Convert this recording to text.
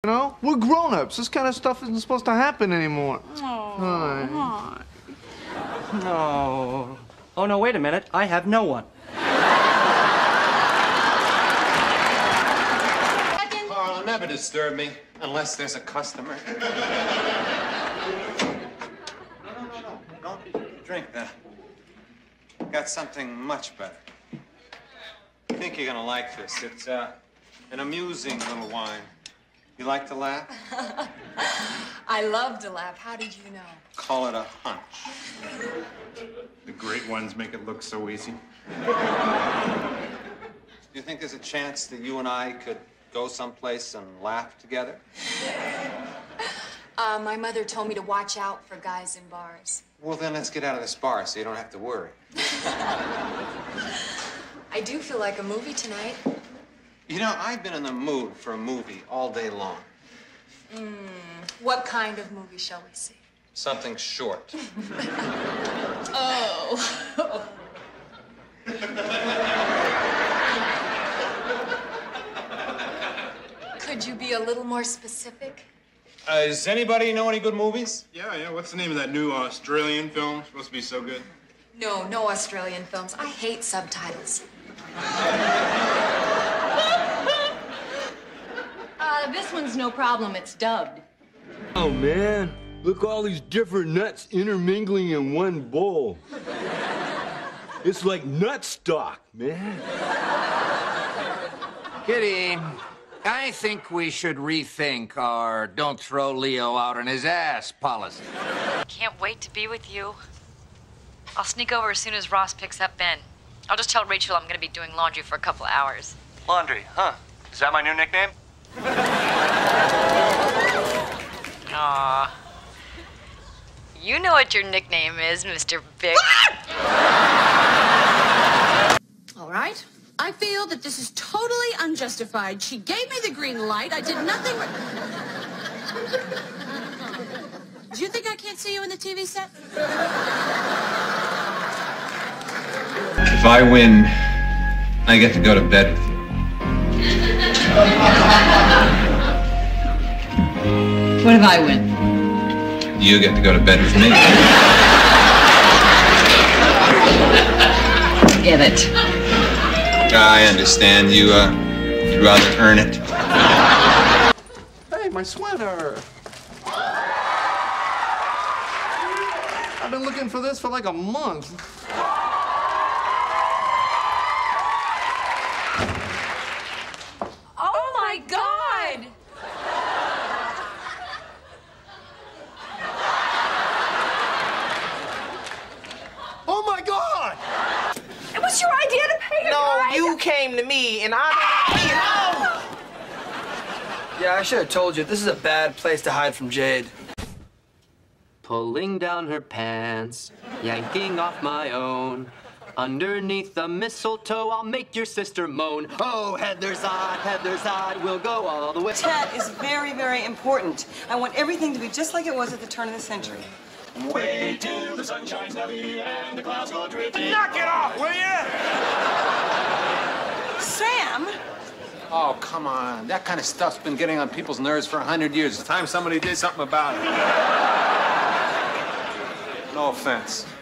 You know? We're grown-ups. This kind of stuff isn't supposed to happen anymore. Oh, no. Oh, no, wait a minute. I have no one. Carl, never disturb me unless there's a customer. No. Don't drink that. Got something much better. I think you're gonna like this. It's an amusing little wine. You like to laugh? I love to laugh. How did you know? Call it a hunch. The great ones make it look so easy. Do you think there's a chance that you and I could go someplace and laugh together? My mother told me to watch out for guys in bars. Well, then let's get out of this bar so you don't have to worry. I do feel like a movie tonight. You know, I've been in the mood for a movie all day long. What kind of movie shall we see? Something short. Oh. Could you be a little more specific? Does anybody know any good movies? Yeah. What's the name of that new Australian film? Supposed to be so good. No Australian films. I hate subtitles. This one's no problem. It's dubbed. Oh, man. Look, all these different nuts intermingling in one bowl. It's like nut stock, man. Kitty, I think we should rethink our don't throw Leo out on his ass policy. Can't wait to be with you. I'll sneak over as soon as Ross picks up Ben. I'll just tell Rachel I'm gonna be doing laundry for a couple of hours. Laundry, huh? Is that my new nickname? Aw. You know what your nickname is, Mr. Big. All right. I feel that this is totally unjustified. She gave me the green light. I did nothing. Do you think I can't see you in the TV set? If I win, I get to go to bed with you. What if I win? You get to go to bed with me. Give it. I understand. You'd rather earn it. Hey, my sweater. I've been looking for this for like a month. Oh my God! Oh my God! It was your idea to pay your No, guy. you came to me, and I Yeah, I should have told you. This is a bad place to hide from Jade. Pulling down her pants, yanking off my own. Underneath the mistletoe, I'll make your sister moan. Oh, Heather's odd, we'll go all the way. Tat is very, very important. I want everything to be just like it was at the turn of the century. Wait till the sun shines heavy and the clouds go drifting. Knock it off, will you? Sam? Oh, come on. That kind of stuff's been getting on people's nerves for 100 years. It's time somebody did something about it. No offense.